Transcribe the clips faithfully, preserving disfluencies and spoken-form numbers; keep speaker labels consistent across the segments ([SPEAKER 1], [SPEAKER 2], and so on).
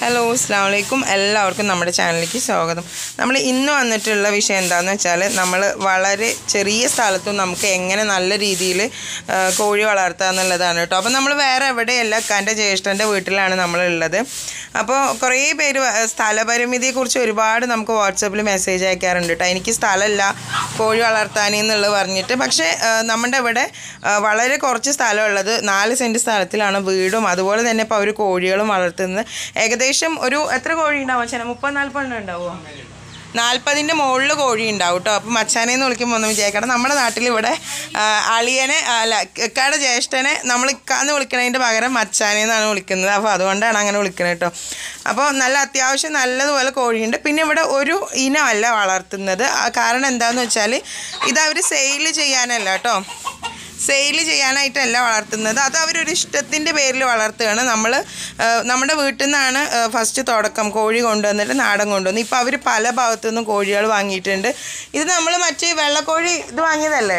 [SPEAKER 1] Hello അസ്സലാമു അലൈക്കും എല്ലാവർക്കും നമ്മുടെ ചാനലിലേക്ക് സ്വാഗതം. നമ്മൾ ഇന്ന് വന്നിട്ടുള്ള വിഷയം എന്താണെന്ന് വെച്ചാൽ നമ്മൾ വളരെ ചെറിയ സ്ഥലത്തും നമുക്ക് എങ്ങനെ നല്ല രീതിയിൽ കോഴി വളർത്തുക എന്നുള്ളതാണ് കേട്ടോ. അപ്പോൾ നമ്മൾ വേറെ എവിടെയല്ല, എൻ്റെ ജ്യേഷ്ഠൻ്റെ വീട്ടിലാണ് നമ്മളുള്ളത്. അപ്പോൾ കുറേ പേര് സ്ഥലപരിമിതിയെക്കുറിച്ച് ഒരുപാട് നമുക്ക് വാട്സപ്പിൽ മെസ്സേജ് അയക്കാറുണ്ട് കേട്ടോ. എനിക്ക് സ്ഥലമില്ല കോഴി വളർത്താനെന്നുള്ളത് പറഞ്ഞിട്ട്. പക്ഷേ നമ്മുടെ ഇവിടെ വളരെ കുറച്ച് സ്ഥലമുള്ളത് നാല് സെൻറ്റ് സ്ഥലത്തിലാണ് വീടും അതുപോലെ തന്നെ ഇപ്പോൾ അവർ കോഴികളും വളർത്തുന്നത്. ഏകദേശം ഒരു എത്ര കോഴി ഉണ്ടാവും അച്ഛനെ? മുപ്പത് നാൽപ്പതെണ്ണം ഉണ്ടാവുമോ? നാൽപ്പതിൻ്റെ മുകളിൽ കോഴി ഉണ്ടാവും കേട്ടോ. അപ്പം മച്ചാനെന്ന് വിളിക്കുമ്പോൾ ഒന്നും വിചാരിക്കണം, നമ്മുടെ നാട്ടിൽ ഇവിടെ അളിയനെ അല്ല ഇക്കാടെ ജ്യേഷ്ഠനെ നമ്മൾ ഇക്കാന്ന് വിളിക്കണതിൻ്റെ പകരം മച്ചാനെന്നാണ് വിളിക്കുന്നത്. അപ്പോൾ അതുകൊണ്ടാണ് അങ്ങനെ വിളിക്കുന്നത് കേട്ടോ. അപ്പോൾ നല്ല അത്യാവശ്യം നല്ലതുപോലെ കോഴിയുണ്ട്. പിന്നെ ഇവിടെ ഒരു ഇനമല്ല വളർത്തുന്നത്. കാരണം എന്താണെന്ന് വെച്ചാൽ ഇത് അവർ സെയിൽ ചെയ്യാനല്ല കേട്ടോ, സെയിൽ ചെയ്യാനായിട്ടല്ല വളർത്തുന്നത്. അത് അവരൊരു ഇഷ്ടത്തിൻ്റെ പേരിൽ വളർത്തുകയാണ്. നമ്മൾ നമ്മുടെ വീട്ടിൽ നിന്നാണ് ഫസ്റ്റ് തുടക്കം കോഴി കൊണ്ടുവന്നിട്ട് നാടൻ കൊണ്ടുവന്നു. ഇപ്പോൾ അവർ പല ഭാഗത്തു നിന്നും കോഴികൾ വാങ്ങിയിട്ടുണ്ട്. ഇത് നമ്മൾ മറ്റേ വെള്ളക്കോഴി ഇത് വാങ്ങിയതല്ലേ?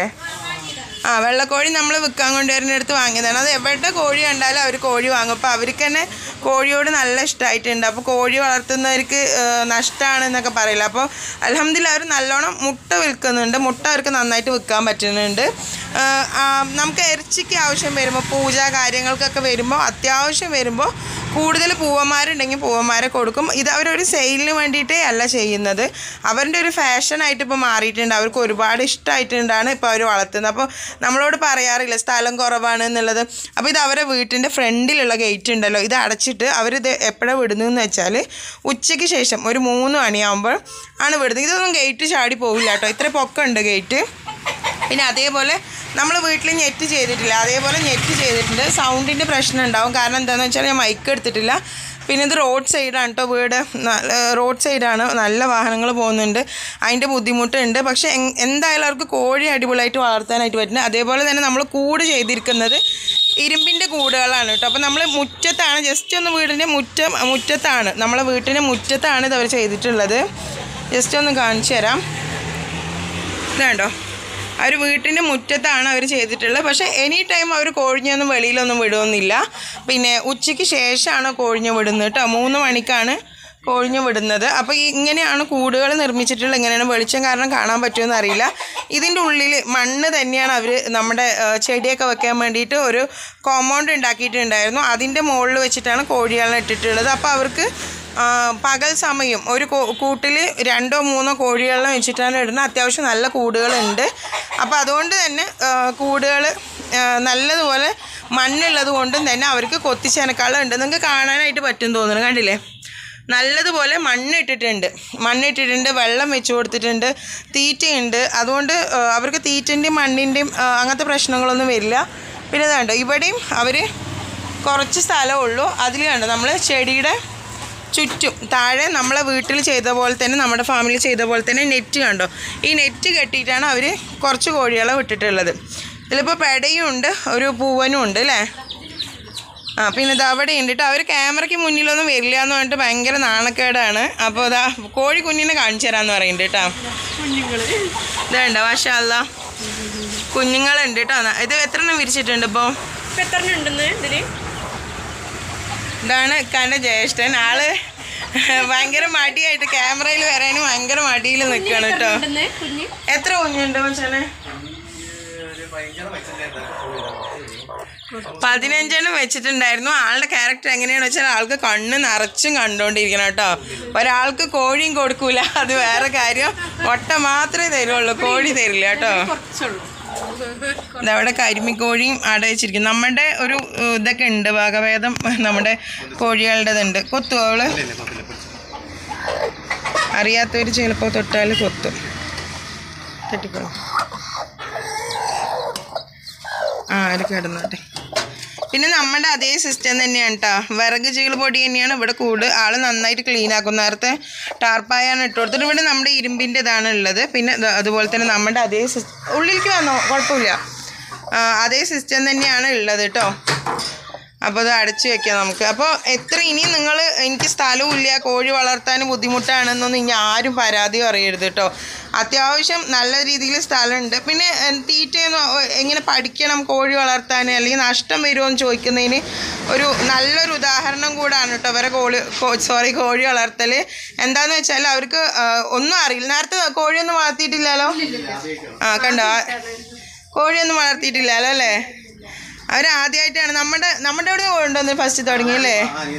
[SPEAKER 1] ആ വെള്ളക്കോഴി നമ്മൾ വിൽക്കാൻ കൊണ്ടുവരുന്നിടത്ത് വാങ്ങിയതാണ്. അത് എവിടെ കോഴി കണ്ടാലും അവർ കോഴി വാങ്ങും. അപ്പോൾ അവർക്ക് തന്നെ കോഴിയോട് നല്ല ഇഷ്ടമായിട്ടുണ്ട്. അപ്പോൾ കോഴി വളർത്തുന്നവർക്ക് നഷ്ടമാണ് എന്നൊക്കെ പറയില്ല. അപ്പോൾ അൽഹംദുലില്ലാ അവർ നല്ലോണം മുട്ട വിൽക്കുന്നുണ്ട്. മുട്ട അവർക്ക് നന്നായിട്ട് വിൽക്കാൻ പറ്റുന്നുണ്ട്. നമുക്ക് ഇറച്ചിക്ക് ആവശ്യം വരുമ്പോൾ പൂജ കാര്യങ്ങൾക്കൊക്കെ വരുമ്പോൾ അത്യാവശ്യം വരുമ്പോൾ കൂടുതൽ പൂവന്മാരുണ്ടെങ്കിൽ പൂവന്മാരെ കൊടുക്കും. ഇത് അവരൊരു സെയിലിന് വേണ്ടിയിട്ടേ അല്ല ചെയ്യുന്നത്, അവരുടെ ഒരു ഫാഷനായിട്ട് ഇപ്പോൾ മാറിയിട്ടുണ്ട്. അവർക്ക് ഒരുപാട് ഇഷ്ടമായിട്ടുണ്ടാണ് ഇപ്പോൾ അവർ വളർത്തുന്നത്. അപ്പോൾ നമ്മളോട് പറയാറില്ല സ്ഥലം കുറവാണ് എന്നുള്ളത്. അപ്പോൾ ഇത് അവരെ വീട്ടിൻ്റെ ഫ്രണ്ടിലുള്ള ഗേറ്റ് ഉണ്ടല്ലോ, ഇത് അടച്ചിട്ട് അവരിത് എപ്പോഴാണ് വിടുന്നതെന്ന് വെച്ചാൽ ഉച്ചയ്ക്ക് ശേഷം ഒരു മൂന്ന് മണിയാകുമ്പോൾ ആണ് വിടുന്നത്. ഇതൊന്നും ഗേറ്റ് ചാടി പോവില്ല കേട്ടോ, ഇത്ര പൊക്കമുണ്ട് ഗേറ്റ്. പിന്നെ അതേപോലെ നമ്മൾ വീട്ടിൽ നെറ്റ് ചെയ്തിട്ടില്ല, അതേപോലെ നെറ്റ് ചെയ്തിട്ടുണ്ട്. സൗണ്ടിൻ്റെ പ്രശ്നം ഉണ്ടാവും. കാരണം എന്താണെന്ന് വെച്ചാൽ ഞാൻ മൈക്ക് എടുത്തിട്ടില്ല. പിന്നെ ഇത് റോഡ് സൈഡാണ് കേട്ടോ വീട്, റോഡ് സൈഡാണ്, നല്ല വാഹനങ്ങൾ പോകുന്നുണ്ട്, അതിൻ്റെ ബുദ്ധിമുട്ടുണ്ട്. പക്ഷേ എന്തായാലും അവർക്ക് കോഴി അടിപൊളിയായിട്ട് വളർത്താനായിട്ട് പറ്റുന്നത്. അതേപോലെ തന്നെ നമ്മൾ കൂട് ചെയ്തിരിക്കുന്നത് ഇരുമ്പിൻ്റെ കൂടുകളാണ് കേട്ടോ. അപ്പോൾ നമ്മൾ മുറ്റത്താണ്, ജസ്റ്റ് ഒന്ന് വീടിൻ്റെ മുറ്റം മുറ്റത്താണ് നമ്മളെ വീട്ടിൻ്റെ മുറ്റത്താണ് ഇത് അവർ ചെയ്തിട്ടുള്ളത്. ജസ്റ്റ് ഒന്ന് കാണിച്ചു തരാം. ഇതാണ്ടോ, അവർ വീട്ടിൻ്റെ മുറ്റത്താണ് അവർ ചെയ്തിട്ടുള്ളത്. പക്ഷേ എനി ടൈം അവർ കോഴിഞ്ഞൊന്നും വെളിയിലൊന്നും വിടുമെന്നില്ല. പിന്നെ ഉച്ചയ്ക്ക് ശേഷമാണ് കോഴിഞ്ഞ് വിടുന്നത് കേട്ടോ, മൂന്ന് മണിക്കാണ് കോഴിഞ്ഞ് വിടുന്നത്. അപ്പോൾ ഇങ്ങനെയാണ് കൂടുകൾ നിർമ്മിച്ചിട്ടുള്ളത്. ഇങ്ങനെയാണ് വെളിച്ചം കാരണം കാണാൻ പറ്റുമെന്ന് അറിയില്ല. ഇതിൻ്റെ ഉള്ളിൽ മണ്ണ് തന്നെയാണ് അവർ നമ്മുടെ ചെടിയൊക്കെ വെക്കാൻ വേണ്ടിയിട്ട് ഒരു കോമ്പൗണ്ട് ഉണ്ടാക്കിയിട്ടുണ്ടായിരുന്നു. അതിൻ്റെ മുകളിൽ വെച്ചിട്ടാണ് കോഴികളെ ഇട്ടിട്ടുള്ളത്. അപ്പോൾ അവർക്ക് പകൽ സമയം ഒരു കൂട്ടിൽ രണ്ടോ മൂന്നോ കോഴികളെ വെച്ചിട്ടാണ് ഇടുന്നത്. അത്യാവശ്യം നല്ല കൂടുകളുണ്ട്. അപ്പോൾ അതുകൊണ്ട് തന്നെ കൂടുകൾ നല്ലതുപോലെ മണ്ണുള്ളത് കൊണ്ടും തന്നെ അവർക്ക് കൊത്തിച്ചനക്കാളുണ്ട്. നിങ്ങൾക്ക് കാണാനായിട്ട് പറ്റും തോന്നുന്നു, കണ്ടില്ലേ? നല്ലതുപോലെ മണ്ണിട്ടിട്ടുണ്ട് മണ്ണിട്ടിട്ടുണ്ട് വെള്ളം വെച്ച് കൊടുത്തിട്ടുണ്ട്, തീറ്റയുണ്ട്. അതുകൊണ്ട് അവർക്ക് തീറ്റൻ്റെയും മണ്ണിൻ്റെയും അങ്ങനത്തെ പ്രശ്നങ്ങളൊന്നും വരില്ല. പിന്നെ ഇതുണ്ടോ, ഇവിടെയും അവർ കുറച്ച് സ്ഥലമുള്ളൂ. അതിൽ കണ്ടോ നമ്മൾ ചെടിയുടെ ചുറ്റും താഴെ നമ്മളെ വീട്ടിൽ ചെയ്ത പോലെ തന്നെ നമ്മുടെ ഫാമിലി ചെയ്ത പോലെ തന്നെ നെറ്റ് കണ്ടോ, ഈ നെറ്റ് കെട്ടിയിട്ടാണ് അവർ കുറച്ച് കോഴികളെ വിട്ടിട്ടുള്ളത്. ഇതിലിപ്പോൾ പെടയും ഉണ്ട്, ഒരു പൂവനും ഉണ്ട് അല്ലേ? ആ പിന്നെ ഇത് അവിടെ ഉണ്ട് കേട്ടോ. അവർ ക്യാമറയ്ക്ക് മുന്നിലൊന്നും വരില്ല എന്ന് പറഞ്ഞിട്ട് ഭയങ്കര നാണക്കേടാണ്. അപ്പോൾ ഇതാ കോഴി കുഞ്ഞിനെ കാണിച്ചു തരാമെന്ന് പറയുന്നുണ്ട് കേട്ടോ. ഇതുണ്ടോ മാഷാ അല്ലാ, കുഞ്ഞുങ്ങളുണ്ട് കേട്ടോ. ഇത് എത്ര എണ്ണം വിരിച്ചിട്ടുണ്ട് ഇപ്പോൾ?
[SPEAKER 2] എത്ര എണ്ണം ഉണ്ടെന്ന് ഇതിൽ?
[SPEAKER 1] ഇതാണ് ഇക്കാൻ്റെ ജ്യേഷ്ഠൻ. ആള് ഭയങ്കര മടിയായിട്ട് ക്യാമറയിൽ വരാനും ഭയങ്കര മടിയിൽ നിൽക്കുകയാണ് കേട്ടോ. എത്ര കുഞ്ഞുണ്ട് മച്ചാനെ? പതിനഞ്ചെണ്ണം വെച്ചിട്ടുണ്ടായിരുന്നു. ആളുടെ ക്യാരക്ടർ എങ്ങനെയാണെന്ന് വെച്ചാൽ ആൾക്ക് കണ്ണ് നിറച്ചും കണ്ടുകൊണ്ടിരിക്കണം കേട്ടോ. ഒരാൾക്ക് കോഴിയും കൊടുക്കൂല, അത് വേറെ കാര്യം. മുട്ട മാത്രമേ തരുള്ളൂ, കോഴി തരില്ല കേട്ടോ. ഇതവിടെ കരിമിക്കോഴിയും അവിടെ വെച്ചിരിക്കും. നമ്മുടെ ഒരു ഇതൊക്കെ ഉണ്ട്, ഭാഗഭേദം നമ്മുടെ കോഴികളുടേതുണ്ട്. കൊത്തുവോ അവള്? അറിയാത്തവർ ചിലപ്പോൾ തൊട്ടാൽ കൊത്തും. തട്ടിക്കോളും. ആ അത് കിടന്നോട്ടെ. പിന്നെ നമ്മുടെ അതേ സിസ്റ്റം തന്നെയാണ് കേട്ടോ, വിറക് ചീള് പൊടി തന്നെയാണ് ഇവിടെ കൂട്. ആൾ നന്നായിട്ട് ക്ലീൻ ആക്കും. നേരത്തെ ടാർപ്പായാണ് ഇട്ട് കൊടുത്തിട്ട്. ഇവിടെ നമ്മുടെ ഇരുമ്പിൻ്റെ ഇതാണ് ഉള്ളത്. പിന്നെ അതുപോലെ തന്നെ നമ്മുടെ അതേ സിസ്റ്റം, ഉള്ളിലേക്ക് വന്നോ കുഴപ്പമില്ല, അതേ സിസ്റ്റം തന്നെയാണ് ഉള്ളത് കേട്ടോ. അപ്പോൾ അത് അടച്ചു വെക്കാം നമുക്ക്. അപ്പോൾ എത്ര ഇനി നിങ്ങൾ എനിക്ക് സ്ഥലവും ഇല്ല, കോഴി വളർത്താൻ ബുദ്ധിമുട്ടാണെന്നൊന്നും ഇനി ആരും പരാതി പറയരുത് കേട്ടോ. അത്യാവശ്യം നല്ല രീതിയിൽ സ്ഥലമുണ്ട്. പിന്നെ തീറ്റയൊന്നും എങ്ങനെ പഠിക്കണം കോഴി വളർത്താൻ, അല്ലെങ്കിൽ നഷ്ടം വരുമോ എന്ന് ചോദിക്കുന്നതിന് ഒരു നല്ലൊരു ഉദാഹരണം കൂടാണ് കേട്ടോ അവരെ കോഴി സോറി കോഴി വളർത്തൽ. എന്താണെന്ന് വെച്ചാൽ അവർക്ക് ഒന്നും അറിയില്ല. നേരത്തെ കോഴിയൊന്നും വളർത്തിയിട്ടില്ലല്ലോ. ആ കണ്ടോ, കോഴിയൊന്നും വളർത്തിയിട്ടില്ലല്ലോ അല്ലേ. അവർ ആദ്യമായിട്ടാണ് നമ്മുടെ നമ്മുടെ അവിടെ കൊണ്ടുവന്ന് ഫസ്റ്റ് തുടങ്ങിയല്ലേ.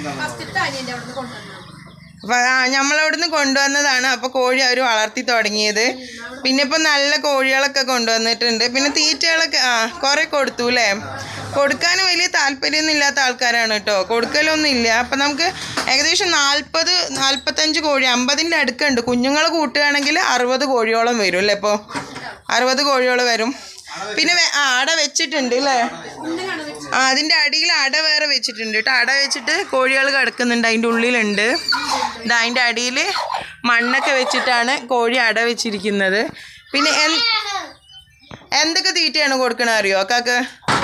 [SPEAKER 1] അപ്പം ആ നമ്മളവിടുന്ന് കൊണ്ടുവന്നതാണ്. അപ്പോൾ കോഴി അവർ വളർത്തി തുടങ്ങിയത്. പിന്നെ ഇപ്പം നല്ല കോഴികളൊക്കെ കൊണ്ടുവന്നിട്ടുണ്ട്. പിന്നെ തീറ്റകളൊക്കെ ആ കുറേ കൊടുത്തു അല്ലേ. കൊടുക്കാൻ വലിയ താല്പര്യമൊന്നും ഇല്ലാത്ത ആൾക്കാരാണ് കേട്ടോ, കൊടുക്കലൊന്നും ഇല്ല. അപ്പം നമുക്ക് ഏകദേശം നാൽപ്പത് നാൽപ്പത്തഞ്ച് കോഴി അമ്പതിൻ്റെ അടുക്കുണ്ട്. കുഞ്ഞുങ്ങൾ കൂട്ടുകയാണെങ്കിൽ അറുപത് കോഴിയോളം വരും അല്ലേ. ഇപ്പോൾ അറുപത് കോഴിയോളം വരും. പിന്നെ ആ അട വെച്ചിട്ടുണ്ട് അല്ലേ. ആ അതിൻ്റെ അടിയിൽ അട വേറെ വെച്ചിട്ടുണ്ട് കേട്ടോ. അട വെച്ചിട്ട് കോഴികൾ കിടക്കുന്നുണ്ട്, അതിൻ്റെ ഉള്ളിലുണ്ട്. ഇത് അതിൻ്റെ അടിയിൽ മണ്ണൊക്കെ വെച്ചിട്ടാണ് കോഴി അട വെച്ചിരിക്കുന്നത്. പിന്നെ എന്തൊക്കെ തീറ്റയാണ് കൊടുക്കണത് അറിയോ അക്കാക്ക്?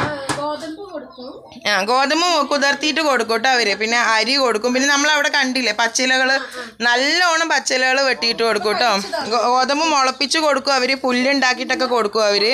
[SPEAKER 1] ആ ഗോതമ്പ് കുതിർത്തിയിട്ട് കൊടുക്കും കേട്ടോ അവര്. പിന്നെ അരി കൊടുക്കും. പിന്നെ നമ്മളവിടെ കണ്ടില്ലേ പച്ചിലകൾ, നല്ലോണം പച്ചിലകൾ വെട്ടിയിട്ട് കൊടുക്കും കേട്ടോ. ഗോതമ്പ് മുളപ്പിച്ച് കൊടുക്കും അവര്, പുല്ലുണ്ടാക്കിയിട്ടൊക്കെ കൊടുക്കും അവര്.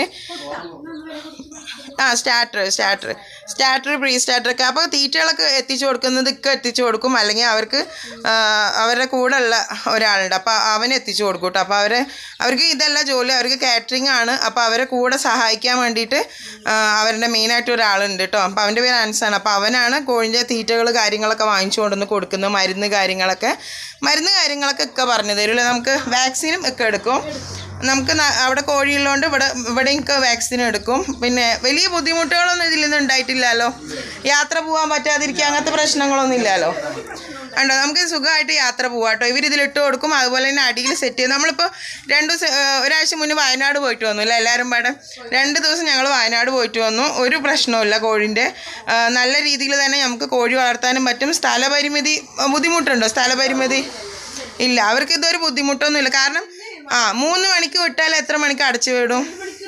[SPEAKER 1] ആ സ്റ്റാർട്ടർ സ്റ്റാർട്ടർ സ്റ്റാർട്ടർ പ്രീ സ്റ്റാർട്ടറൊക്കെ. അപ്പോൾ തീറ്റകളൊക്കെ എത്തിച്ചു കൊടുക്കുന്നത് ഒക്കെ എത്തിച്ചു കൊടുക്കും. അല്ലെങ്കിൽ അവർക്ക് അവരുടെ കൂടെ ഉള്ള ഒരാളുണ്ട്, അപ്പോൾ അവനെ എത്തിച്ചു കൊടുക്കും കേട്ടോ. അപ്പോൾ അവരെ അവർക്ക് ഇതല്ല ജോലി, അവർക്ക് കാറ്ററിംഗ് ആണ്. അപ്പോൾ അവരെ കൂടെ സഹായിക്കാൻ വേണ്ടിയിട്ട് അവരുടെ മെയിനായിട്ട് ഒരാളുണ്ട് കേട്ടോ. അപ്പോൾ അവൻ്റെ പേര് അൻസാണ്. അപ്പോൾ അവനാണ് കോഴിൻ്റെ തീറ്റകൾ കാര്യങ്ങളൊക്കെ വാങ്ങിച്ചു കൊണ്ടുവന്ന് കൊടുക്കുന്നത്. മരുന്ന് കാര്യങ്ങളൊക്കെ മരുന്ന് കാര്യങ്ങളൊക്കെ ഒക്കെ പറഞ്ഞു തരുമല്ലേ. നമുക്ക് വാക്സിനും ഒക്കെ എടുക്കും. നമുക്ക് അവിടെ കോഴിയുള്ളതുകൊണ്ട് ഇവിടെ ഇവിടെ എനിക്ക് വാക്സിൻ എടുക്കും. പിന്നെ വലിയ ബുദ്ധിമുട്ടുകളൊന്നും ഇതിൽ നിന്ന് ഉണ്ടായിട്ടില്ലല്ലോ. യാത്ര പോകാൻ പറ്റാതിരിക്കുക അങ്ങനത്തെ പ്രശ്നങ്ങളൊന്നും ഇല്ലല്ലോ. ഉണ്ടോ, നമുക്ക് സുഖമായിട്ട് യാത്ര പോകാം കേട്ടോ. ഇവരിതിലിട്ട് കൊടുക്കും. അതുപോലെ തന്നെ അടിയിൽ സെറ്റ് ചെയ്യും. നമ്മളിപ്പോൾ രണ്ട് ദിവസം ഒരാഴ്ച മുന്നേ വയനാട് പോയിട്ട് വന്നു അല്ലേ എല്ലാവരും പാടെ. രണ്ട് ദിവസം ഞങ്ങൾ വയനാട് പോയിട്ട് വന്നു. ഒരു പ്രശ്നവുമില്ല കോഴിൻ്റെ. നല്ല രീതിയിൽ തന്നെ നമുക്ക് കോഴി വളർത്താനും പറ്റും. സ്ഥലപരിമിതി ബുദ്ധിമുട്ടുണ്ടോ? സ്ഥലപരിമിതി ഇല്ല, അവർക്ക് ഇതൊരു ബുദ്ധിമുട്ടൊന്നുമില്ല. കാരണം ആ മൂന്ന് മണിക്ക് വിട്ടാൽ എത്ര മണിക്ക് അടച്ചു വിടും?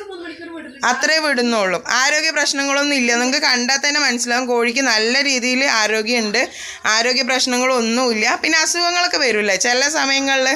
[SPEAKER 1] അത്രേ വിടുന്നുള്ളൂ. ആരോഗ്യ പ്രശ്നങ്ങളൊന്നും ഇല്ല. നിങ്ങൾക്ക് കണ്ടാൽ തന്നെ മനസ്സിലാവും കോഴിക്ക് നല്ല രീതിയിൽ ആരോഗ്യമുണ്ട്. ആരോഗ്യ പ്രശ്നങ്ങളൊന്നുമില്ല. പിന്നെ അസുഖങ്ങളൊക്കെ വരില്ലേ ചില സമയങ്ങളിൽ.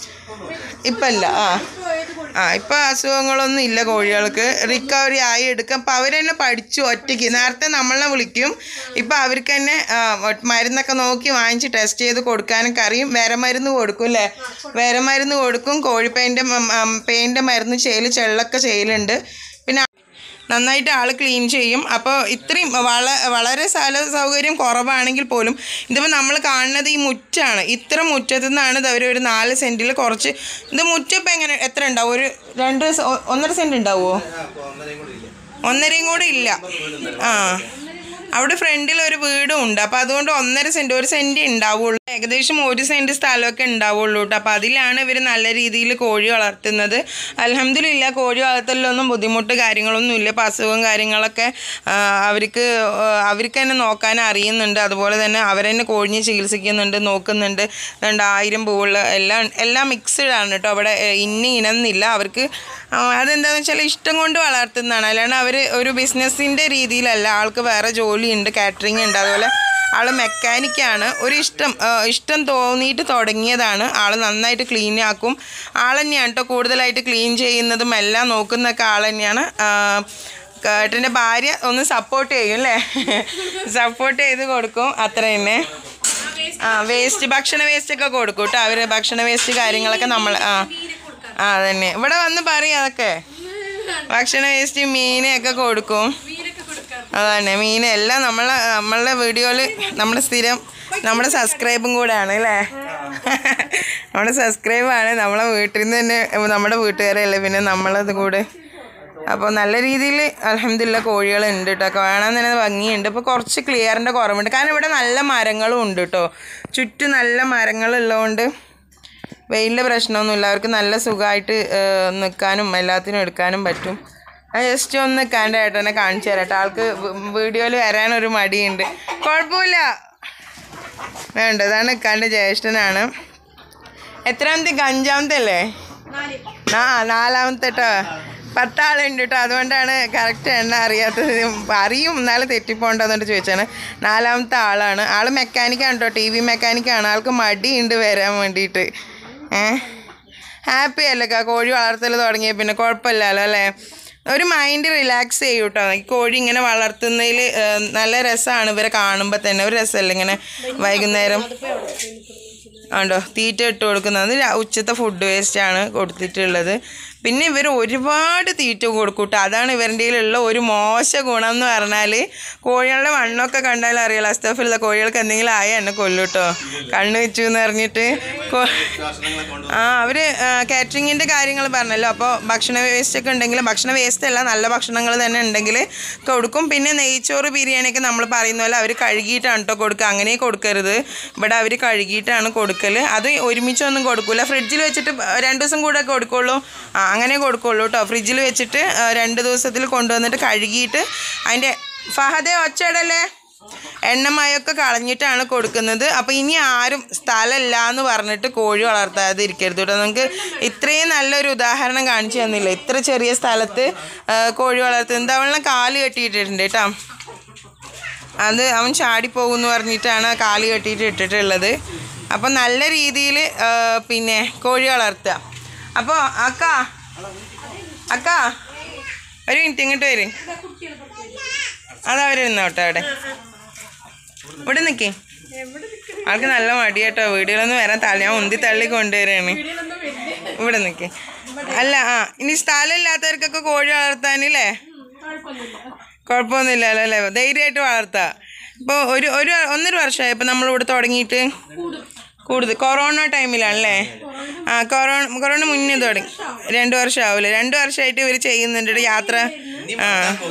[SPEAKER 1] ഇപ്പം ഇല്ല. ആ ആ ഇപ്പം അസുഖങ്ങളൊന്നും ഇല്ല കോഴികൾക്ക്. റിക്കവറി ആയി എടുക്കാം. അപ്പം അവർ തന്നെ പഠിച്ചു ഒറ്റയ്ക്ക്. നേരത്തെ നമ്മളെ വിളിക്കും. ഇപ്പം അവർക്ക് തന്നെ മരുന്നൊക്കെ നോക്കി വാങ്ങിച്ച് ടെസ്റ്റ് ചെയ്ത് കൊടുക്കാനൊക്കെ അറിയും. വിരമരുന്ന് കൊടുക്കും അല്ലേ. വിരമരുന്ന് കൊടുക്കും. കോഴിപ്പേൻ്റെ പേൻ്റെ മരുന്ന് ചെയ്യൽ ചെള്ളൊക്കെ ചെയ്യലുണ്ട്. പിന്നെ നന്നായിട്ട് ആൾ ക്ലീൻ ചെയ്യും. അപ്പോൾ ഇത്രയും വള വളരെ സ്ഥല സൗകര്യം കുറവാണെങ്കിൽ പോലും ഇതിപ്പോൾ നമ്മൾ കാണുന്നത് ഈ മുറ്റാണ്. ഇത്ര മുറ്റത്തു നിന്നാണ് അവർ ഒരു നാല് സെൻറ്റിൽ കുറച്ച് ഇത് മുറ്റപ്പം എങ്ങനെ എത്ര ഉണ്ടാവും? ഒരു രണ്ട് ഒന്നര സെൻറ്റ് ഉണ്ടാവുമോ? ഒന്നരയും കൂടെ ഇല്ല. ആ അവിടെ ഫ്രണ്ടിൽ ഒരു വീടും ഉണ്ട്. അപ്പോൾ അതുകൊണ്ട് ഒന്നര സെൻറ്റ് ഒരു സെൻറ്റ് ഉണ്ടാവുള്ളൂ. ഏകദേശം ഒരു സെൻറ്റ് സ്ഥലമൊക്കെ ഉണ്ടാവുള്ളൂ കേട്ടോ. അപ്പോൾ അതിലാണ് ഇവർ നല്ല രീതിയിൽ കോഴി വളർത്തുന്നത്. അൽഹംദുലില്ലാ കോഴി വളർത്തലിലൊന്നും ബുദ്ധിമുട്ട് കാര്യങ്ങളൊന്നും ഇല്ല. ഇപ്പോൾ അസുഖവും കാര്യങ്ങളൊക്കെ അവർക്ക് അവർക്ക് തന്നെ നോക്കാൻ അറിയുന്നുണ്ട്. അതുപോലെ തന്നെ അവരെന്നെ കോഴിനെ ചികിത്സിക്കുന്നുണ്ട്, നോക്കുന്നുണ്ട്. രണ്ടായിരം പൂവുള്ള എല്ലാം എല്ലാം മിക്സ്ഡ് ആണ് കേട്ടോ. അവിടെ ഇന്ന ഇനന്നില്ല. അവർക്ക് അതെന്താണെന്ന് വെച്ചാൽ ഇഷ്ടം കൊണ്ട് വളർത്തുന്നതാണ്. അല്ലാണ്ട് അവർ ഒരു ബിസിനസ്സിൻ്റെ രീതിയിലല്ല. ആൾക്ക് വേറെ ജോലിയുണ്ട്, കാറ്ററിംഗ് ഉണ്ട്. അതുപോലെ ആൾ മെക്കാനിക്കാണ്. ഒരു ഇഷ്ടം ഇഷ്ടം തോന്നിയിട്ട് തുടങ്ങിയതാണ്. ആൾ നന്നായിട്ട് ക്ലീൻ ആക്കും. ആൾ തന്നെയാണ് കേട്ടോ കൂടുതലായിട്ട് ക്ലീൻ ചെയ്യുന്നതും എല്ലാം നോക്കുന്നൊക്കെ ആൾ തന്നെയാണ്. ഏട്ടൻ്റെ ഭാര്യ ഒന്ന് സപ്പോർട്ട് ചെയ്യും അല്ലേ. സപ്പോർട്ട് ചെയ്ത് കൊടുക്കും അത്ര തന്നെ. ആ വേസ്റ്റ് ഭക്ഷണ വേസ്റ്റൊക്കെ കൊടുക്കും കേട്ടോ. അവർ ഭക്ഷണ വേസ്റ്റ് കാര്യങ്ങളൊക്കെ നമ്മൾ ആ ആ അതന്നെ ഇവിടെ വന്ന് പറയും. അതൊക്കെ ഭക്ഷണ വേസ്റ്റ് മീനൊക്കെ കൊടുക്കും. അതന്നെ മീൻ എല്ലാം നമ്മളെ നമ്മളുടെ വീഡിയോയിൽ നമ്മുടെ സ്ഥിരം നമ്മുടെ സബ്സ്ക്രൈബും കൂടെയാണ് അല്ലേ. നമ്മുടെ സബ്സ്ക്രൈബാണ്. നമ്മളെ വീട്ടിൽ നിന്ന് തന്നെ നമ്മുടെ വീട്ടുകാരല്ലേ പിന്നെ നമ്മളത് കൂടെ. അപ്പോൾ നല്ല രീതിയിൽ അൽഹംദുലില്ലാ കോഴികളുണ്ട് കേട്ടോ. കാണാൻ തന്നെ ഭംഗിയുണ്ട്. ഇപ്പോൾ കുറച്ച് ക്ലിയറിൻ്റെ കുറവുണ്ട്. കാരണം ഇവിടെ നല്ല മരങ്ങളും ഉണ്ട് കേട്ടോ. ചുറ്റും നല്ല മരങ്ങളുള്ളതുകൊണ്ട് വെയിലിൻ്റെ പ്രശ്നമൊന്നുമില്ല. അവർക്ക് നല്ല സുഖമായിട്ട് നിൽക്കാനും എല്ലാത്തിനും എടുക്കാനും പറ്റും. ജസ്റ്റ് ഒന്ന് നിൽക്കാണ്ട് ഏട്ടനെ കാണിച്ചു തരാട്ടെ. ആൾക്ക് വീഡിയോയിൽ വരാനൊരു മടിയുണ്ട്. കുഴപ്പമില്ല വേണ്ട. ഇതാണ് നിൽക്കാണ്ട് ജ്യേഷ്ഠനാണ്. എത്രാമത്തെ? അഞ്ചാമത്തെ അല്ലേ? ആ നാലാമത്തെ കേട്ടോ. പത്താളുണ്ട് കേട്ടോ, അതുകൊണ്ടാണ് കറക്റ്റ് എണ്ണ അറിയാത്തത്. അറിയും എന്നാലും തെറ്റിപ്പോണ്ടെന്നിട്ട് ചോദിച്ചാണ്. നാലാമത്തെ ആളാണ്. ആൾ മെക്കാനിക്കാണ് കേട്ടോ, ടി വി മെക്കാനിക്കാണ്. ആൾക്ക് മടിയുണ്ട് വരാൻ വേണ്ടിയിട്ട്. ഏഹ് ഹാപ്പി അല്ലേ കോഴി വളർത്തൽ തുടങ്ങിയ പിന്നെ കുഴപ്പമില്ലല്ലോ അല്ലേ. ഒരു മൈൻഡ് റിലാക്സ് ചെയ്യും കേട്ടോ. ഈ കോഴി ഇങ്ങനെ വളർത്തുന്നതിൽ നല്ല രസമാണ് ഇവരെ കാണുമ്പോൾ തന്നെ. ഒരു രസമല്ലേ ഇങ്ങനെ വൈകുന്നേരം ഉണ്ടോ തീറ്റ ഇട്ട് കൊടുക്കുന്നത്. ഉച്ചത്തെ ഫുഡ് വേസ്റ്റാണ് കൊടുത്തിട്ടുള്ളത്. പിന്നെ ഇവർ ഒരുപാട് തീറ്റ കൊടുക്കും കേട്ടോ. അതാണ് ഇവരുടെ ഉള്ള ഒരു മോശ ഗുണം എന്ന് പറഞ്ഞാൽ കോഴികളുടെ മണ്ണൊക്കെ കണ്ടാൽ അറിയാലോ. അസ്തഫില്ല കോഴികൾക്ക് എന്തെങ്കിലും ആയ എന്നെ കൊല്ലും കേട്ടോ, കണ്ണ് വെച്ചു എന്ന് പറഞ്ഞിട്ട്. ആ അവർ കാറ്ററിങ്ങിൻ്റെ കാര്യങ്ങൾ പറഞ്ഞല്ലോ. അപ്പോൾ ഭക്ഷണ വേസ്റ്റ് ഒക്കെ ഉണ്ടെങ്കിൽ, ഭക്ഷണ വേസ്റ്റ് അല്ല നല്ല ഭക്ഷണങ്ങൾ തന്നെ ഉണ്ടെങ്കിൽ കൊടുക്കും. പിന്നെ നെയ്ച്ചോറ് ബിരിയാണിയൊക്കെ നമ്മൾ പറയുന്ന പോലെ അവർ കഴുകിയിട്ടാണ് കേട്ടോ കൊടുക്കുക. അങ്ങനെ കൊടുക്കരുത്. ഇവിടെ അവർ കഴുകിയിട്ടാണ് കൊടുക്കൽ. അത് ഒരുമിച്ചൊന്നും കൊടുക്കില്ല. ഫ്രിഡ്ജിൽ വെച്ചിട്ട് രണ്ട് ദിവസം കൂടെ കൊടുക്കുള്ളൂ. ആ അങ്ങനെ കൊടുക്കുള്ളൂ കേട്ടോ. ഫ്രിഡ്ജിൽ വെച്ചിട്ട് രണ്ട് ദിവസത്തിൽ കൊണ്ടുവന്നിട്ട് കഴുകിയിട്ട് അതിൻ്റെ ഫഹദെ ഒച്ചടല്ലേ എണ്ണമയൊക്കെ കളഞ്ഞിട്ടാണ് കൊടുക്കുന്നത്. അപ്പോൾ ഇനി ആരും സ്ഥലമില്ല എന്ന് പറഞ്ഞിട്ട് കോഴി വളർത്താതിരിക്കരുത് കേട്ടോ. നമുക്ക് ഇത്രയും നല്ലൊരു ഉദാഹരണം കാണിച്ചു തന്നില്ല. ഇത്ര ചെറിയ സ്ഥലത്ത് കോഴി വളർത്തുന്നത്. അവളെ കാല് കെട്ടിയിട്ടിട്ടുണ്ട് കേട്ടോ. അത് അവൻ ചാടിപ്പോകുമെന്ന് പറഞ്ഞിട്ടാണ് കാല് കെട്ടിയിട്ട് ഇട്ടിട്ടുള്ളത്. അപ്പം നല്ല രീതിയിൽ പിന്നെ കോഴി വളർത്തുക. അപ്പോൾ അക്ക അക്ക ഒരു മിനിറ്റ് ഇങ്ങോട്ട് വരും. അതവർ നിന്നോട്ടെ അവിടെ. ഇവിടെ നിൽക്കേ. ആൾക്ക് നല്ല മടിയാട്ടോ വീടുകളൊന്നും വരാൻ. തല ഞാൻ ഉന്തി തള്ളി കൊണ്ടുവരാണ്. ഇവിടെ നിൽക്കേ. അല്ല ആ ഇനി സ്ഥലം ഇല്ലാത്തവർക്കൊക്കെ കോഴി വളർത്താനില്ലേ കുഴപ്പമൊന്നുമില്ലല്ലോ അല്ലേ. ധൈര്യമായിട്ട് വളർത്താം. ഇപ്പോൾ ഒരു ഒരു ഒന്നര വർഷമായി ഇപ്പോൾ നമ്മളിവിടെ തുടങ്ങിയിട്ട്. കൂടുതൽ കൊറോണ ടൈമിലാണല്ലേ. ആ കൊറോണ കൊറോണ മുന്നേ തുടങ്ങി. രണ്ട് വർഷം ആവില്ലേ. രണ്ട് വർഷമായിട്ട് ഇവർ ചെയ്യുന്നുണ്ട് യാത്ര. ആ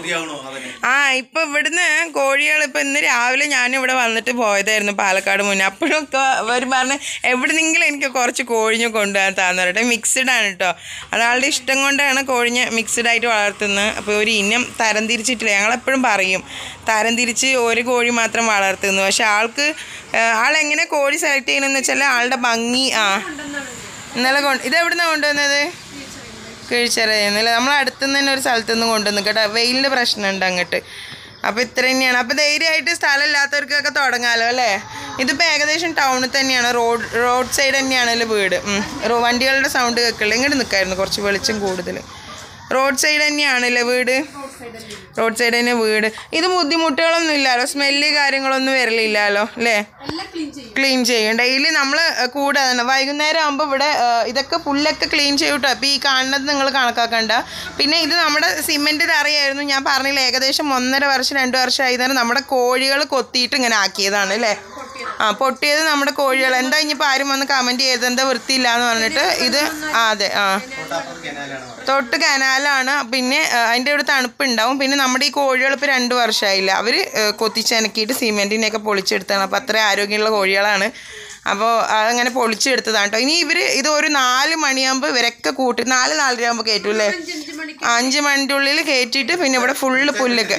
[SPEAKER 1] ആ ഇപ്പം ഇവിടുന്ന് കോഴികൾ ഇപ്പം ഇന്ന് രാവിലെ ഞാനിവിടെ വന്നിട്ട് പോയതായിരുന്നു പാലക്കാട് മുന്നേ. അപ്പോഴൊക്കെ അവർ പറഞ്ഞ് എവിടുന്നെങ്കിലും എനിക്ക് കുറച്ച് കോഴിഞ്ഞ് കൊണ്ടുപോകാൻ താന്ന് പറയട്ടെ. മിക്സ്ഡ് ആണ് കേട്ടോ. അതാളുടെ ഇഷ്ടം കൊണ്ടാണ് കോഴിഞ്ഞ് മിക്സ്ഡ് ആയിട്ട് വളർത്തുന്നത്. അപ്പോൾ ഒരു ഇനം തരം തിരിച്ചിട്ടില്ല. ഞങ്ങളെപ്പോഴും പറയും തരം തിരിച്ച് ഒരു കോഴി മാത്രം വളർത്തുന്നു. പക്ഷെ ആൾക്ക് ആളെങ്ങനെ കോഴി സെലക്ട് ചെയ്യണമെന്ന് വെച്ചാൽ ആളുടെ ഭംഗി. ആ ഇന്നലെ കൊണ്ട് ഇത് എവിടെ നിന്നാണ് കൊണ്ടുവന്നത്? കിഴിച്ചറിയുന്നില്ല. നമ്മൾ അടുത്തുനിന്ന് തന്നെ ഒരു സ്ഥലത്തു നിന്ന് കൊണ്ടുവന്നു കേട്ടോ. വെയിലിൻ്റെ പ്രശ്നമുണ്ട് അങ്ങോട്ട്. അപ്പോൾ ഇത്ര തന്നെയാണ്. അപ്പോൾ ധൈര്യമായിട്ട് സ്ഥലം ഇല്ലാത്തവർക്കൊക്കെ തുടങ്ങാമല്ലോ അല്ലേ. ഇതിപ്പോൾ ഏകദേശം ടൗണിൽ തന്നെയാണ്. റോഡ് റോഡ് സൈഡ് തന്നെയാണല്ലോ വീട്. വണ്ടികളുടെ സൗണ്ട് കേൾക്കില്ല. ഇങ്ങോട്ട് നിൽക്കായിരുന്നു കുറച്ച് വെളിച്ചം കൂടുതൽ. റോഡ് സൈഡ് തന്നെയാണല്ലേ വീട്. റോഡ് സൈഡ് തന്നെ വീട്. ഇത് ബുദ്ധിമുട്ടുകളൊന്നും ഇല്ലല്ലോ. സ്മെല്ല് കാര്യങ്ങളൊന്നും വരലില്ലല്ലോ അല്ലേ. ക്ലീൻ ചെയ്യും ഡെയിലി നമ്മൾ കൂടെ തന്നെ. വൈകുന്നേരം ആകുമ്പോൾ ഇവിടെ ഇതൊക്കെ പുല്ലൊക്കെ ക്ലീൻ ചെയ്യും കേട്ടോ. അപ്പോൾ ഈ കാണുന്നത് നിങ്ങൾ കണക്കാക്കണ്ട. പിന്നെ ഇത് നമ്മുടെ സിമെൻറ്റ് തറയായിരുന്നു. ഞാൻ പറഞ്ഞില്ല ഏകദേശം ഒന്നര വർഷം രണ്ട് വർഷം ആയതാണ് നമ്മുടെ കോഴികൾ കൊത്തിയിട്ട് ഇങ്ങനെ ആക്കിയതാണ് അല്ലേ. ആ പൊട്ടിയത് നമ്മുടെ കോഴികൾ. എന്താ ഇനിയിപ്പോൾ ആരും വന്ന് കമൻറ്റ് ചെയ്ത് എന്താ വൃത്തിയില്ല എന്ന് പറഞ്ഞിട്ട്. ഇത് ആ അതെ ആ തൊട്ട് കനാലാണ്. പിന്നെ അതിൻ്റെ ഒരു തണുപ്പുണ്ടാവും. പിന്നെ നമ്മുടെ ഈ കോഴികൾ ഇപ്പോൾ രണ്ട് വർഷമായില്ല. അവർ കൊത്തിച്ചനക്കിയിട്ട് സിമെൻറ്റിനെയൊക്കെ പൊളിച്ചെടുത്താണ്. അപ്പോൾ അത്ര ആരോഗ്യമുള്ള കോഴികളാണ്. അപ്പോൾ അതങ്ങനെ പൊളിച്ചെടുത്തതാണ് കേട്ടോ. ഇനി ഇവർ ഇത് ഒരു നാല് മണിയാകുമ്പോൾ ഇവരൊക്കെ കൂട്ടി നാല് നാലര ആകുമ്പോൾ കയറ്റും അല്ലേ. അഞ്ച് മണിൻ്റെ ഉള്ളിൽ കയറ്റിയിട്ട് പിന്നെ ഇവിടെ ഫുള്ള് പുല്ലൊക്കെ.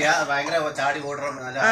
[SPEAKER 1] ആ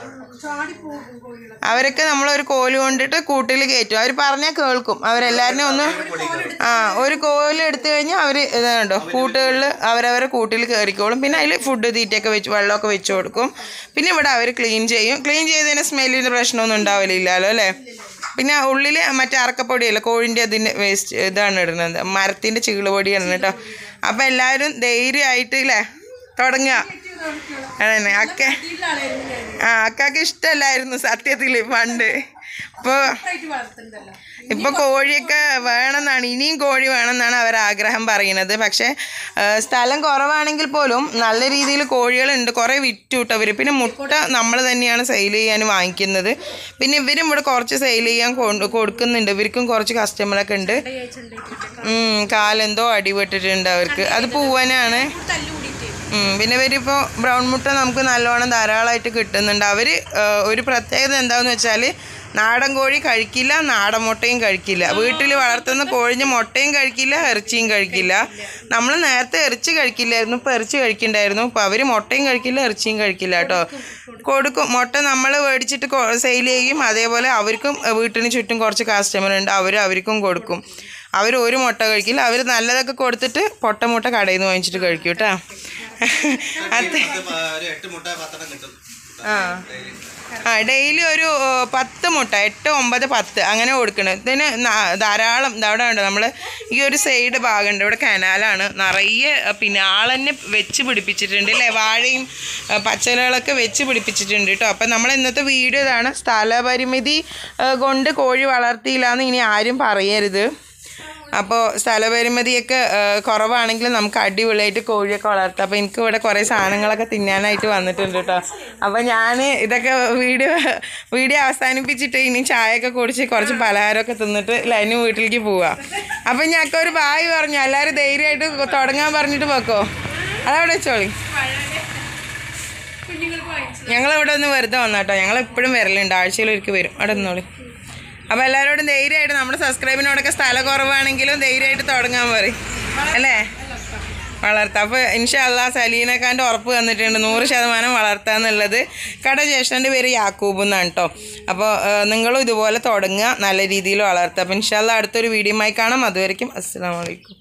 [SPEAKER 1] അവരൊക്കെ നമ്മളൊരു കോല് കൊണ്ടിട്ട് കൂട്ടിൽ കയറ്റും. അവർ പറഞ്ഞാൽ കേൾക്കും. അവരെല്ലാവരും ഒന്ന് ആ ഒരു കോല് എടുത്തു കഴിഞ്ഞാൽ അവർ ഇതുണ്ടോ കൂട്ടുകളിൽ അവരവരെ കൂട്ടിൽ കയറിക്കോളും. പിന്നെ അതിൽ ഫുഡ് തീറ്റയൊക്കെ വെച്ച് വെള്ളമൊക്കെ വെച്ച് കൊടുക്കും. പിന്നെ ഇവിടെ അവർ ക്ലീൻ ചെയ്യും. ക്ലീൻ ചെയ്തതിന് സ്മെല്ലിൻ്റെ പ്രശ്നമൊന്നും ഉണ്ടാവില്ലല്ലോ അല്ലേ. പിന്നെ ഉള്ളിൽ മറ്റേ അറക്കപ്പൊടിയല്ല കോഴിൻ്റെ അതിൻ്റെ വേസ്റ്റ് ഇതാണ് ഇടുന്നത്. മരത്തിൻ്റെ ചീളുപൊടിയാണ് കേട്ടോ. അപ്പോൾ എല്ലാവരും ധൈര്യമായിട്ട് ഇല്ലേ തുടങ്ങുക. അതന്നെ അക്ക ആ അക്കാക്ക് ഇഷ്ടമല്ലായിരുന്നു സത്യത്തിൽ പണ്ട്. ഇപ്പോൾ ഇപ്പോൾ കോഴിയൊക്കെ വേണമെന്നാണ്, ഇനിയും കോഴി വേണമെന്നാണ് അവർ ആഗ്രഹം പറയുന്നത്. പക്ഷേ സ്ഥലം കുറവാണെങ്കിൽ പോലും നല്ല രീതിയിൽ കോഴികളുണ്ട്. കുറേ വിറ്റു കിട്ടും അവർ. പിന്നെ മുട്ട നമ്മൾ തന്നെയാണ് സെയിൽ ചെയ്യാൻ വാങ്ങിക്കുന്നത്. പിന്നെ ഇവരും ഇവിടെ കുറച്ച് സെയിൽ ചെയ്യാൻ കൊടുക്കുന്നുണ്ട്. ഇവർക്കും കുറച്ച് കസ്റ്റമറൊക്കെ ഉണ്ട്. കാലെന്തോ അടിപെട്ടിട്ടുണ്ട് അവർക്ക്. അത് പൂവനാണ്. പിന്നെ ഇവരിപ്പോൾ ബ്രൗൺ മുട്ട നമുക്ക് നല്ലോണം ധാരാളമായിട്ട് കിട്ടുന്നുണ്ട്. അവർ ഒരു പ്രത്യേകത എന്താണെന്ന് വെച്ചാൽ നാടൻ കോഴി കഴിക്കില്ല, നാടൻ മുട്ടയും കഴിക്കില്ല. വീട്ടിൽ വളർത്തുന്ന കോഴിഞ്ഞ് മുട്ടയും കഴിക്കില്ല, ഇറച്ചിയും കഴിക്കില്ല. നമ്മൾ നേരത്തെ ഇറച്ചി കഴിക്കില്ലായിരുന്നു, ഇപ്പോൾ ഇറച്ചി കഴിക്കണ്ടായിരുന്നു. ഇപ്പോൾ അവർ മുട്ടയും കഴിക്കില്ല, ഇറച്ചിയും കഴിക്കില്ല കേട്ടോ. കൊടുക്കും മുട്ട നമ്മൾ മേടിച്ചിട്ട് സെയിൽ ചെയ്യും. അതേപോലെ അവർക്കും വീട്ടിന് ചുറ്റും കുറച്ച് കസ്റ്റമർ ഉണ്ട്, അവർ അവർക്കും കൊടുക്കും. അവർ ഒരു മുട്ട കഴിക്കില്ല. അവർ നല്ലതൊക്കെ കൊടുത്തിട്ട് പൊട്ട മുട്ട കടയിൽ നിന്ന് വാങ്ങിച്ചിട്ട് കഴിക്കും കേട്ടോ. അത് ആ ആ ഡെയിലി ഒരു പത്ത് മുട്ട, എട്ട് ഒമ്പത് പത്ത് അങ്ങനെ കൊടുക്കണം. ഇതിന് ധാരാളം ഇതവിടെ ഉണ്ട്. നമ്മൾ ഈ ഒരു സൈഡ് ഭാഗമുണ്ട്, ഇവിടെ കനാലാണ്, നിറയെ പിന്നെ ആളെന്നെ വെച്ച് പിടിപ്പിച്ചിട്ടുണ്ട് അല്ലേ, വാഴയും പച്ചലകളൊക്കെ വെച്ച് പിടിപ്പിച്ചിട്ടുണ്ട് കേട്ടോ. അപ്പം നമ്മൾ ഇന്നത്തെ വീഡിയോ ഇതാണ്. സ്ഥലപരിമിതി കൊണ്ട് കോഴി വളർത്തിയില്ല എന്ന് ഇനി ആരും പറയരുത്. അപ്പോൾ സ്ഥലപരിമിതിയൊക്കെ കുറവാണെങ്കിലും നമുക്ക് അടിപൊളിയായിട്ട് കോഴിയൊക്കെ വളർത്താം. അപ്പോൾ എനിക്ക് ഇവിടെ കുറേ സാധനങ്ങളൊക്കെ തിന്നാനായിട്ട് വന്നിട്ടുണ്ട് കേട്ടോ. അപ്പോൾ ഞാൻ ഇതൊക്കെ വീഡിയോ വീഡിയോ അവസാനിപ്പിച്ചിട്ട് ഇനി ചായയൊക്കെ കുടിച്ച് കുറച്ച് പലഹാരമൊക്കെ തിന്നിട്ട് ലൈന് വീട്ടിലേക്ക് പോവാം. അപ്പം ഞങ്ങൾക്ക് ഒരു ബായ് പറഞ്ഞു, എല്ലാവരും ധൈര്യമായിട്ട് തുടങ്ങാൻ പറഞ്ഞിട്ട് വെക്കോ. അതവിടെ വെച്ചോളി. ഞങ്ങളിവിടെ ഒന്ന് വെറുതെ വന്നാട്ടോ, ഞങ്ങൾ എപ്പോഴും വരലുണ്ട്, ആഴ്ചയിൽ ഒരിക്കൽ വരും. അവിടെ നിന്നോളി. അപ്പോൾ എല്ലാവരോടും ധൈര്യമായിട്ട്, നമ്മുടെ സബ്സ്ക്രൈബിനോടൊക്കെ സ്ഥലം കുറവാണെങ്കിലും ധൈര്യമായിട്ട് തുടങ്ങാൻ പറയും അല്ലേ, വളർത്താം. അപ്പോൾ ഇൻഷാ അല്ലാഹ് സലീനക്കാൻ്റെ ഉറപ്പ് തന്നിട്ടുണ്ട് നൂറ് ശതമാനം വളർത്താന്നുള്ളത്. കട ജ്യേഷ്ഠൻ്റെ പേര് യാക്കൂബ് എന്നാണ് കേട്ടോ. അപ്പോൾ നിങ്ങളും ഇതുപോലെ തുടങ്ങുക, നല്ല രീതിയിൽ വളർത്തുക. അപ്പോൾ ഇൻഷാ അല്ലാഹ് അടുത്തൊരു വീഡിയോയുമായി കാണാം. അതുവരെയ്ക്കും അസ്സലാമു അലൈക്കും.